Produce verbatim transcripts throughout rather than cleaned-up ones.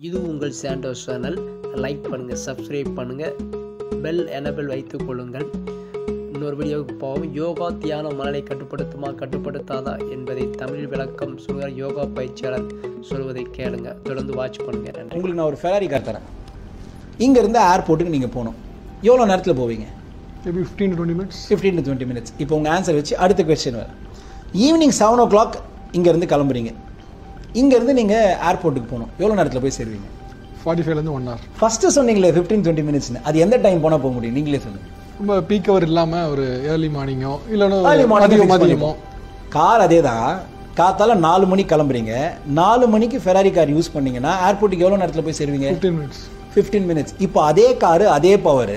இது உங்கள் Santosh channel. Like பண்ணுங்கள், சப்ஸ்கிரைப் பண்ணுங்கள், பெல் எனபிள் வைத்துக் கொள்ளுங்கள். இன்னொரு வீடியோவுக்கு போவோம். யோகா தியானம் மனதை கட்டுப்படுத்துமா கட்டுப்படுத்தாதா என்பதை தமிழ் விளக்கம் சொல்கிறார் யோகா பயிற்சியாளர் சொல்வதை கேளுங்க. தொடர்ந்து வாட்ச் பண்ணுங்கள். நன்றி. உங்களுக்கு நான் ஒரு ஃபெராரி கார் தரேன். இங்கேருந்து ஏர்போர்ட்டுக்கு நீங்கள் போகணும். எவ்வளோ நேரத்தில் போவீங்க? Maybe fifteen to twenty minutes fifteen to twenty minutes. இப்போ உங்கள் ஆன்சர் வச்சு அடுத்த கொஸ்டின் வர. ஈவினிங் செவன் ஓ கிளாக் இங்கேருந்து கிளம்புறீங்க. இங்கேருந்து நீங்கள் ஏர்போர்ட்டுக்கு போகணும். எவ்வளோ நேரத்தில் போய் சேருவீங்க? ஃபார்ட்டி ஃபைவ்லேருந்து ஒன் ஹவர். ஃபஸ்ட்டு சொன்னீங்களே ஃபிஃப்டீன் டுவெண்ட்டி மினிட்ஸ்னு, அது எந்த டைம் போனால் போக முடியும்? நீங்களே சொல்லுங்கள். ரொம்ப பீக் ஹவர் இல்லாமல் ஒரு ஏர்லி மார்னிங்கோ Early இல்லைன்னா morning மதியம் மதியமோ. கார் அதே தான். காத்தால நாலு மணிக்கு கிளம்புறீங்க. நாலு மணிக்கு ஃபெராரி கார் யூஸ் பண்ணீங்கன்னா ஏர்போர்ட்டுக்கு எவ்வளோ நேரத்தில் போய் சேருவீங்க? Fifteen minutes. Fifteen minutes. இப்போ அதே காரு அதே பவர்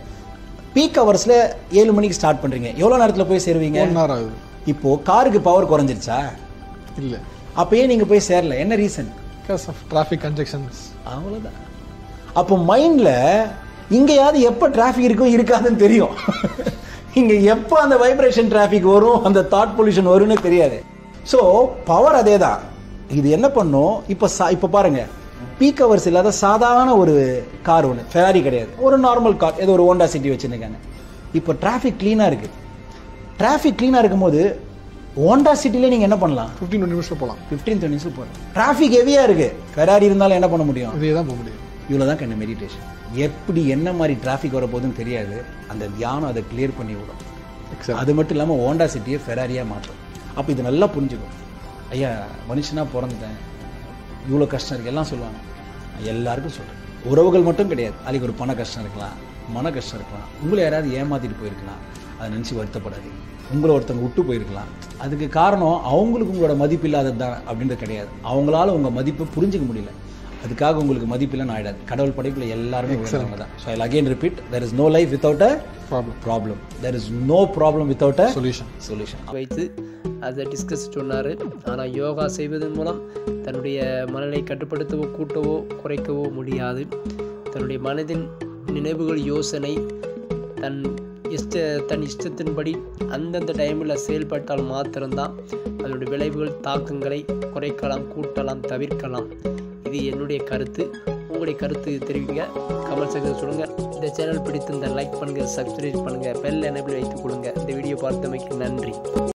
பீக் ஹவர்ஸில் ஏழு மணிக்கு ஸ்டார்ட் பண்ணுறீங்க. எவ்வளோ நேரத்தில் போய் சேருவீங்க? ஒன் ஹவர் ஆகுது. இப்போது காருக்கு பவர் குறைஞ்சிருச்சா? இல்லை. அப்பயே நீங்கள் போய் சேரல. என்ன reason? Because of traffic congestions. அவ்வளோதான். அப்போ மைண்டில் இங்கேயாவது எப்போ டிராஃபிக் இருக்கும் இருக்காதுன்னு தெரியும். இங்கே எப்போ அந்த வைப்ரேஷன் டிராஃபிக் வரும், அந்த தாட் பொல்யூஷன் வரும்னு தெரியாது. ஸோ பவர் அதே தான். இது என்ன பண்ணும்? இப்போ சா இப்போ பாருங்கள், பீக் ஹவர்ஸ் இல்லாத சாதாரண ஒரு கார் ஒன்று, ஃபெராரி கிடையாது, ஒரு நார்மல் கார், ஏதோ ஒரு ஹோண்டா சிட்டி வச்சுருக்காங்க. இப்போ டிராஃபிக் க்ளீனாக இருக்குது. டிராஃபிக் க்ளீனாக இருக்கும்போது ஹோண்டா சிட்டிலே நீங்கள் என்ன பண்ணலாம்? ஃபிஃப்டீன் டுவெண்ட்டி மினிட்ஸில் போகலாம். ஃபிஃப்டீன் டுவெண்ட்டி மினிட்ஸ் போகலாம். டிராஃபிக் ஹெவியாக இருக்குது. ஃபெராரி இருந்தாலும் என்ன பண்ண முடியும்? இதே தான் போக முடியும். இவ்வளோ தான் கண்ணு மெடிடேஷன். எப்படி என்ன மாதிரி டிராஃபிக் வரப்போகுதுன்னு தெரியாது. அந்த தியானம் அதை கிளியர் பண்ணி விடும். அது மட்டும் இல்லாமல் ஹோண்டா சிட்டியை ஃபெராரியாக மாற்றும். அப்போ இது நல்லா புரிஞ்சுக்கும். ஐயா, மனுஷனாக பிறந்துட்டேன், இவ்வளோ கஷ்டம் இருக்குது எல்லாம் சொல்லுவாங்க. எல்லாருக்கும் சொல்கிறேன், உறவுகள் மட்டும் கிடையாது. அதுக்கு ஒரு பண கஷ்டம் இருக்கலாம், மன கஷ்டம் இருக்கலாம், உங்களை யாராவது ஏமாற்றிட்டு போயிருக்கலாம், அதை நினச்சி வருத்தப்படாதீங்க. உங்களை ஒருத்தவங்க விட்டு போயிருக்கலாம். அதுக்கு காரணம் அவங்களுக்கு உங்களோட மதிப்பு இல்லாதது தான் அப்படின்றது கிடையாது. அவங்களால உங்கள் மதிப்பை புரிஞ்சிக்க முடியல, அதுக்காக உங்களுக்கு மதிப்பில்லைன்னு ஆகிடாது. கடவுள் படைப்பில் எல்லாருமே உயர்ந்தவங்க தான். So I again repeat, there is no life without a problem problem. There is no problem without a solution. solution. வைத்து அதை டிஸ்கஸ் சொன்னார். ஆனால் யோகா செய்வதன் மூலம் தன்னுடைய மனதை கட்டுப்படுத்தவோ கூட்டவோ குறைக்கவோ முடியாது. தன்னுடைய மனதின் நினைவுகள், யோசனை தன் இஷ்ட தன் இஷ்டத்தின்படி அந்தந்த டைமில் செயல்பட்டால் மாத்திரம்தான் அதனுடைய விளைவுகள், தாக்கங்களை குறைக்கலாம், கூட்டலாம், தவிர்க்கலாம். இது என்னுடைய கருத்து. உங்களுடைய கருத்து தெரிவிங்க, கமெண்ட் செக்ஷன் சொல்லுங்கள். இந்த சேனல் பிடித்திருந்தால் லைக் பண்ணுங்கள், சப்ஸ்கிரைப் பண்ணுங்கள், பெல் எனபிள் வைத்துக் கொள்ளுங்கள். இந்த வீடியோ பார்த்தமைக்கு நன்றி.